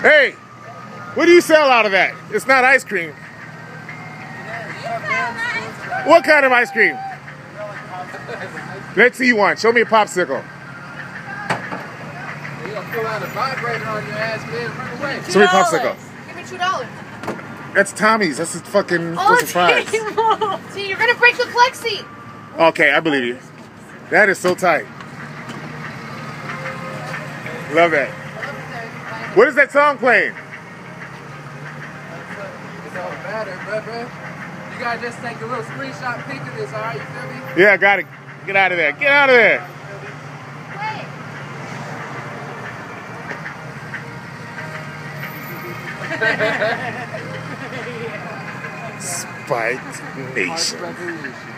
Hey, what do you sell out of that? It's not ice cream. What kind of ice cream? Let's see one. Show me a popsicle. You're gonna pull out a vibrator on your ass, man. Run away. Show me a popsicle. Give me $2. That's Tommy's. That's a fucking surprise. See, you're gonna break the plexi. Okay, I believe you. That is so tight. Love that. What is that song playing? It's all better, bro. You gotta just take a little screenshot pic of this, alright? You feel me? Yeah, I got it. Get out of there. Get out of there. Spike Nation.